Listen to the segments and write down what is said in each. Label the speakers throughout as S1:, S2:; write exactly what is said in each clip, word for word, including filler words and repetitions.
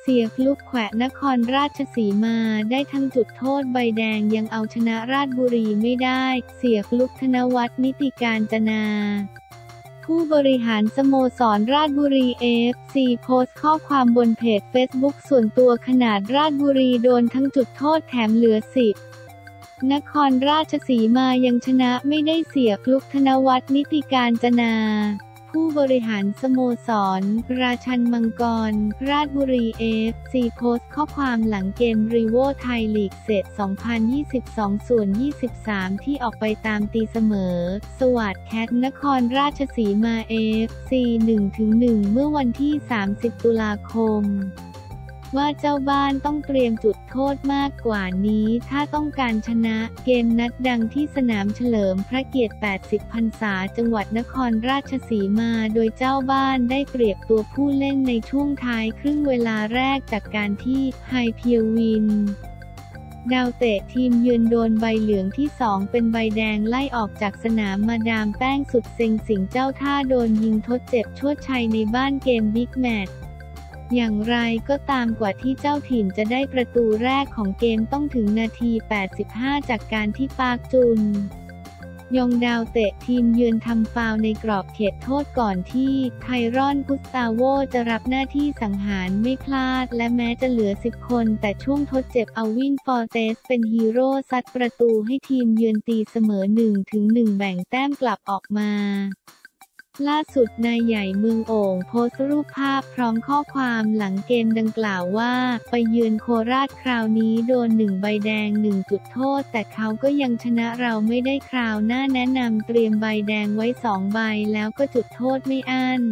S1: เสียฟลุกแขวะนครราชสีมาได้ทั้งจุดโทษใบแดงยังเอาชนะราชบุรีไม่ได้เสียฟลุกธนวัฒน์นิติกาญจนาผู้บริหารสโมสรราชบุรี เอฟ ซี โพสต์ข้อความบนเพจเฟซบุ๊กส่วนตัวขนาดราชบุรีโดนทั้งจุดโทษแถมเหลือสิบนครราชสีมายังชนะไม่ได้เสียฟลุกธนวัฒน์นิติกาญจนาผู้บริหารสโมสรราชันมังกรราชบุรี เอฟ ซี โพสต์ข้อความหลังเกมรีโวไทยลีกเศษ สองพันยี่สิบสอง ส่วน ยี่สิบสาม ที่ออกไปตามตีเสมอสวัสดิ์แคทนครราชสีมา เอฟ ซี หนึ่งถึงหนึ่ง เมื่อวันที่ สามสิบ ตุลาคมว่าเจ้าบ้านต้องเตรียมจุดโทษมากกว่านี้ถ้าต้องการชนะเกมนัดดังที่สนามเฉลิมพระเกียรติ แปดสิบ พรรษาจังหวัดนครราชสีมาโดยเจ้าบ้านได้เปรียบตัวผู้เล่นในช่วงท้ายครึ่งเวลาแรกจากการที่ไฮเพียววินดาวเตะทีมเยือนโดนใบเหลืองที่สองเป็นใบแดงไล่ออกจากสนามมาดามแป้งสุดเซ็งสิงเจ้าท่าโดนยิงทดเจ็บชวดชัยในบ้านเกมบิ๊กแมตช์อย่างไรก็ตามกว่าที่เจ้าถิ่นจะได้ประตูแรกของเกมต้องถึงนาที แปดสิบห้า จากการที่ปาร์คจุนยองดาวเตะทีมเยือนทำฟาวล์ในกรอบเขตโทษก่อนที่ไทรอนกุสตาโวจะรับหน้าที่สังหารไม่พลาดและแม้จะเหลือสิบคนแต่ช่วงทดเจ็บเอาวินฟอร์เตสเป็นฮีโร่ซัดประตูให้ทีมเยือนตีเสมอ หนึ่งถึงหนึ่ง แบ่งแต้มกลับออกมาล่าสุดนายใหญ่เมืองโอ่งโพสต์รูปภาพพร้อมข้อความหลังเกมดังกล่าวว่าไปเยือนโคราชคราวนี้โดนหนึ่งใบแดงหนึ่งจุดโทษแต่เขาก็ยังชนะเราไม่ได้คราวหน้าแนะนำเตรียมใบแดงไว้สองใบแล้วก็จุดโทษไม่อั้น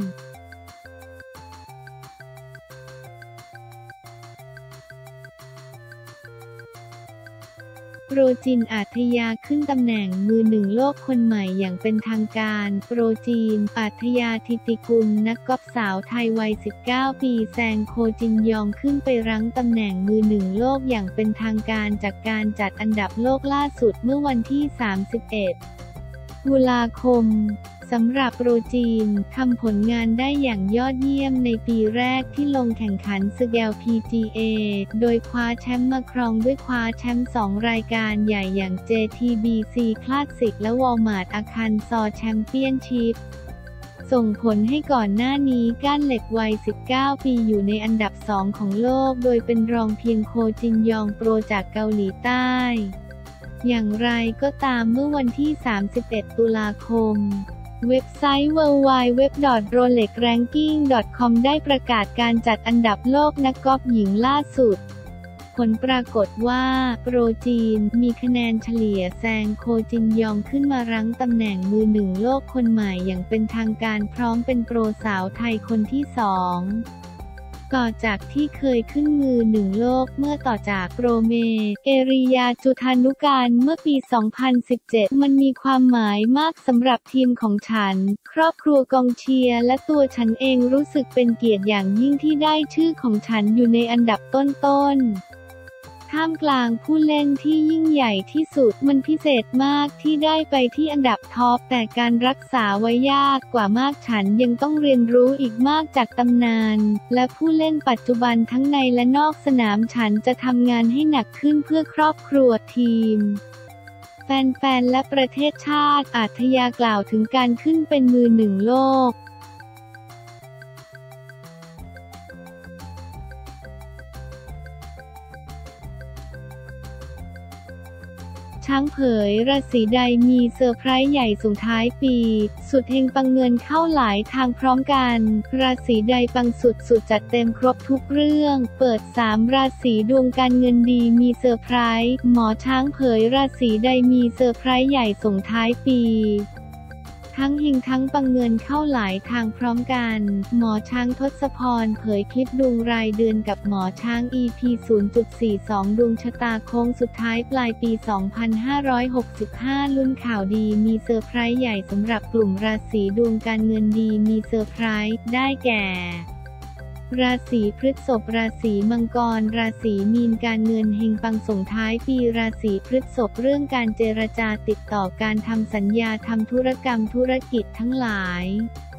S1: โปรจีนอาทยาขึ้นตำแหน่งมือหนึ่งโลกคนใหม่อย่างเป็นทางการโปรจีนอาทยาธิติกุลนักกอล์ฟสาวไทยวัย สิบเก้า ปีแซงโคจินยองขึ้นไปรั้งตำแหน่งมือหนึ่งโลกอย่างเป็นทางการจากการจัดอันดับโลกล่าสุดเมื่อวันที่ สามสิบเอ็ด ตุลาคมสำหรับโปรจีนทำผลงานได้อย่างยอดเยี่ยมในปีแรกที่ลงแข่งขันสแกล พี จี เอ โดยคว้าแชมป์มาครองด้วยคว้าแชมป์สองรายการใหญ่อย่าง เจ ที บี ซี Classic และ Walmart อาคันซอแชมเปี้ยนชิพส่งผลให้ก่อนหน้านี้ก้านเหล็กวัย สิบเก้า ปีอยู่ในอันดับสองของโลกโดยเป็นรองเพียงโคจินยองโปรจากเกาหลีใต้อย่างไรก็ตามเมื่อวันที่ สามสิบเอ็ด ตุลาคมเว็บไซต์ ดับเบิลยู ดับเบิลยู ดับเบิลยู ดอท โรเล็กแรงกิ้ง ดอท คอม ได้ประกาศการจัดอันดับโลกนักกอล์ฟหญิงล่าสุดผลปรากฏว่าโปรจีนมีคะแนนเฉลี่ยแซงโคจินยองขึ้นมารั้งตำแหน่งมือหนึ่งโลกคนใหม่อย่างเป็นทางการพร้อมเป็นโปรสาวไทยคนที่สองต่อจากที่เคยขึ้นมือหนึ่งโลกเมื่อต่อจากโปรเมเอริยาจุฑานุการเมื่อปี สองพันสิบเจ็ด มันมีความหมายมากสำหรับทีมของฉันครอบครัวกองเชียร์และตัวฉันเองรู้สึกเป็นเกียรติอย่างยิ่งที่ได้ชื่อของฉันอยู่ในอันดับต้นๆท่ามกลางผู้เล่นที่ยิ่งใหญ่ที่สุดมันพิเศษมากที่ได้ไปที่อันดับท็อปแต่การรักษาไว้ยากกว่ามากฉันยังต้องเรียนรู้อีกมากจากตำนานและผู้เล่นปัจจุบันทั้งในและนอกสนามฉันจะทำงานให้หนักขึ้นเพื่อครอบครัวทีมแฟนๆและประเทศชาติอาทยากล่าวถึงการขึ้นเป็นมือหนึ่งโลกช้างเผยราศีใดมีเซอร์ไพรส์ใหญ่ส่งท้ายปีสุดเฮงปังเงินเข้าหลายทางพร้อมกันราศีใดปังสุดสุดจัดเต็มครบทุกเรื่องเปิดสามราศีดวงการเงินดีมีเซอร์ไพรส์หมอช้างเผยราศีใดมีเซอร์ไพรส์ใหญ่ส่งท้ายปีทั้งเฮงทั้งปังเงินเข้าหลายทางพร้อมกันหมอช้างทศพรเผยคลิปดวงรายเดือนกับหมอช้าง อี พี ศูนย์จุดสี่สอง ดวงชะตาโค้งสุดท้ายปลายปี สองพันห้าร้อยหกสิบห้า ลุ้นข่าวดีมีเซอร์ไพรส์ใหญ่สำหรับกลุ่มราศีดวงการเงินดีมีเซอร์ไพรส์ได้แก่ราศีพฤษภราศีมังกรราศีมีนการเงินเฮงปังส่งท้ายปีราศีพฤษภเรื่องการเจรจาติดต่อการทำสัญญาทำธุรกรรมธุรกิจทั้งหลาย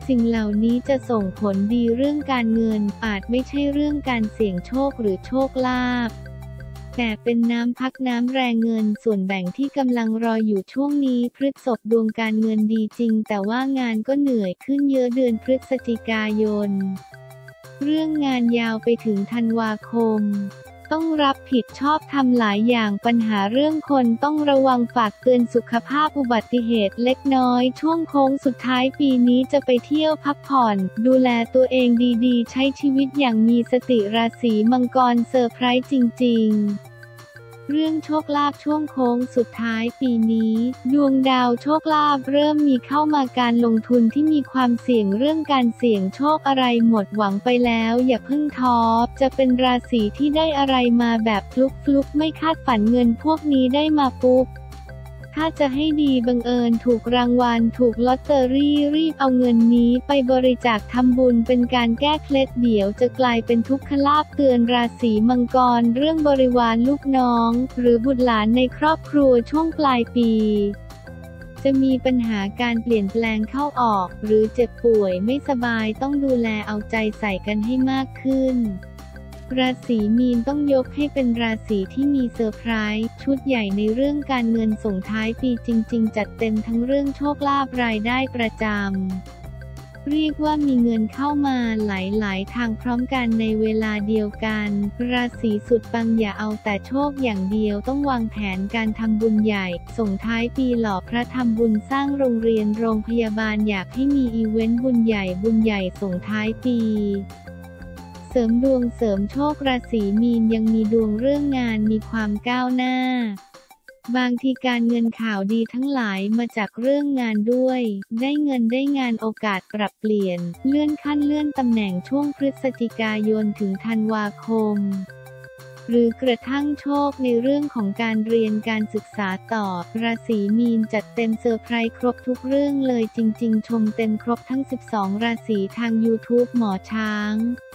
S1: สิ่งเหล่านี้จะส่งผลดีเรื่องการเงินอาจไม่ใช่เรื่องการเสี่ยงโชคหรือโชคลาภแต่เป็นน้ำพักน้ำแรงเงินส่วนแบ่งที่กำลังรออยู่ช่วงนี้พฤษภดวงการเงินดีจริงแต่ว่างานก็เหนื่อยขึ้นเยอะเดือนพฤศจิกายนเรื่องงานยาวไปถึงธันวาคมต้องรับผิดชอบทำหลายอย่างปัญหาเรื่องคนต้องระวังฝากเตือนสุขภาพอุบัติเหตุเล็กน้อยช่วงโค้งสุดท้ายปีนี้จะไปเที่ยวพักผ่อนดูแลตัวเองดีๆใช้ชีวิตอย่างมีสติราศีมังกรเซอร์ไพรส์จริงๆเรื่องโชคลาภช่วงโค้งสุดท้ายปีนี้ดวงดาวโชคลาภเริ่มมีเข้ามาการลงทุนที่มีความเสี่ยงเรื่องการเสี่ยงโชคอะไรหมดหวังไปแล้วอย่าเพิ่งท้อจะเป็นราศีที่ได้อะไรมาแบบฟลุกๆไม่คาดฝันเงินพวกนี้ได้มาปุ๊บถ้าจะให้ดีบังเอิญถูกรางวัลถูกลอตเตอรี่รีบเอาเงินนี้ไปบริจาคทำบุญเป็นการแก้เคล็ดเดี๋ยวจะกลายเป็นทุกขลาภเตือนราศีมังกรเรื่องบริวารลูกน้องหรือบุตรหลานในครอบครัวช่วงปลายปีจะมีปัญหาการเปลี่ยนแปลงเข้าออกหรือเจ็บป่วยไม่สบายต้องดูแลเอาใจใส่กันให้มากขึ้นราศีมีนต้องยกให้เป็นราศีที่มีเซอร์ไพรส์ชุดใหญ่ในเรื่องการเงินส่งท้ายปีจริงๆจัดเต็มทั้งเรื่องโชคลาภรายได้ประจำเรียกว่ามีเงินเข้ามาหลายๆทางพร้อมกันในเวลาเดียวกันราศีสุดปังอย่าเอาแต่โชคอย่างเดียวต้องวางแผนการทำบุญใหญ่ส่งท้ายปีหล่อพระทำบุญสร้างโรงเรียนโรงพยาบาลอยากให้มีอีเวนต์บุญใหญ่บุญใหญ่ส่งท้ายปีเสริมดวงเสริมโชคราศีมีนยังมีดวงเรื่องงานมีความก้าวหน้าบางทีการเงินข่าวดีทั้งหลายมาจากเรื่องงานด้วยได้เงินได้งานโอกาสปรับเปลี่ยนเลื่อนขั้นเลื่อนตำแหน่งช่วงพฤศจิกายนถึงธันวาคมหรือกระทั่งโชคในเรื่องของการเรียนการศึกษาต่อราศีมีนจัดเต็มเซอร์ไพรส์ครบทุกเรื่องเลยจริงๆชมเต็มครบทั้งสิบสองราศีทาง ยูทูบ หมอช้าง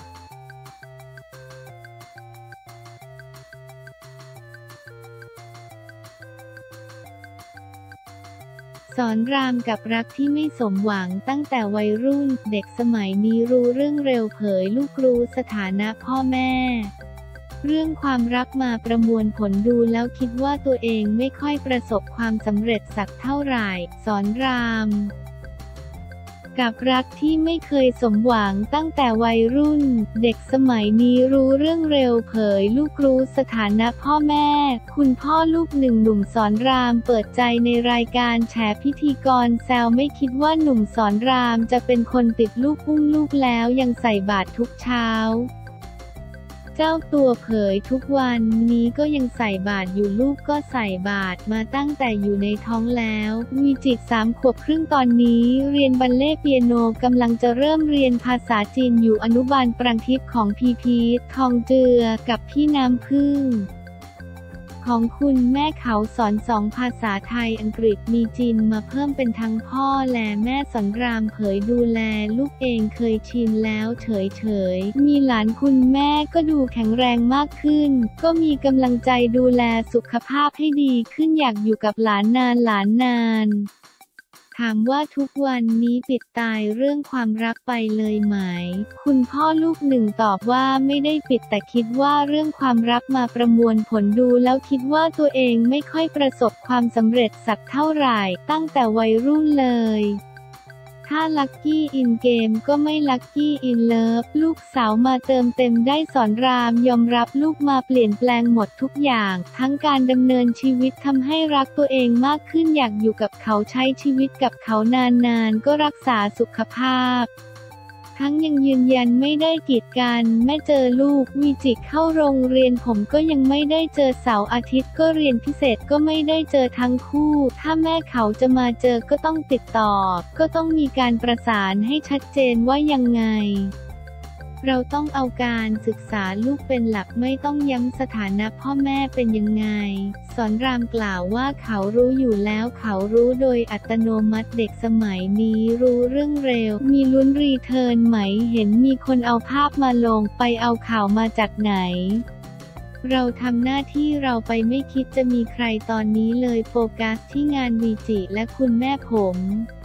S1: สอนรามกับรักที่ไม่สมหวังตั้งแต่วัยรุ่นเด็กสมัยนี้รู้เรื่องเร็วเผยลูกรู้สถานะพ่อแม่เรื่องความรักมาประมวลผลดูแล้วคิดว่าตัวเองไม่ค่อยประสบความสำเร็จสักเท่าไหร่สอนรามกับรักที่ไม่เคยสมหวังตั้งแต่วัยรุ่นเด็กสมัยนี้รู้เรื่องเร็วเผยลูกรู้สถานะพ่อแม่คุณพ่อลูกหนึ่งหนุ่มสอนรามเปิดใจในรายการแฉพิธีกรแซวไม่คิดว่าหนุ่มสอนรามจะเป็นคนติดลูกอุ้มลูกแล้วยังใส่บาตรทุกเช้าเจ้าตัวเผยทุกวันนี้ก็ยังใส่บาตรอยู่ลูกก็ใส่บาตรมาตั้งแต่อยู่ในท้องแล้ววีจิตสามขวบครึ่งตอนนี้เรียนบัลเล่ต์เปียโนกำลังจะเริ่มเรียนภาษาจีนอยู่อนุบาลปรังทิพย์ของพีพีทองเจือกับพี่น้ำพึ่งของคุณแม่เขาสอนสองภาษาไทยอังกฤษมีจีนมาเพิ่มเป็นทั้งพ่อและแม่สอนรามเผยดูแลลูกเองเคยชินแล้วเฉยๆมีหลานคุณแม่ก็ดูแข็งแรงมากขึ้นก็มีกำลังใจดูแลสุขภาพให้ดีขึ้นอยากอยู่กับหลานนานหลานนานถามว่าทุกวันนี้ปิดตายเรื่องความรักไปเลยไหมคุณพ่อลูกหนึ่งตอบว่าไม่ได้ปิดแต่คิดว่าเรื่องความรักมาประมวลผลดูแล้วคิดว่าตัวเองไม่ค่อยประสบความสำเร็จสักเท่าไหร่ตั้งแต่วัยรุ่นเลยถ้าลัคกี้อินเกมก็ไม่ลัคกี้อินเลิฟลูกสาวมาเติมเต็มได้สอนรามยอมรับลูกมาเปลี่ยนแปลงหมดทุกอย่างทั้งการดำเนินชีวิตทำให้รักตัวเองมากขึ้นอยากอยู่กับเขาใช้ชีวิตกับเขานานๆก็รักษาสุขภาพทั้งยังยืนยันไม่ได้กีดกันแม่เจอลูกวีจิเข้าโรงเรียนผมก็ยังไม่ได้เจอเสาร์อาทิตย์ก็เรียนพิเศษก็ไม่ได้เจอทั้งคู่ถ้าแม่เขาจะมาเจอก็ต้องติดต่อก็ต้องมีการประสานให้ชัดเจนว่ายังไงเราต้องเอาการศึกษาลูกเป็นหลักไม่ต้องย้ำสถานะพ่อแม่เป็นยังไงสอนรามกล่าวว่าเขารู้อยู่แล้วเขารู้โดยอัตโนมัติเด็กสมัยนี้รู้เรื่องเร็วมีลุ้นรีเทิร์นไหมเห็นมีคนเอาภาพมาลงไปเอาข่าวมาจากไหนเราทำหน้าที่เราไปไม่คิดจะมีใครตอนนี้เลยโฟกัสที่งานวีจิและคุณแม่ผม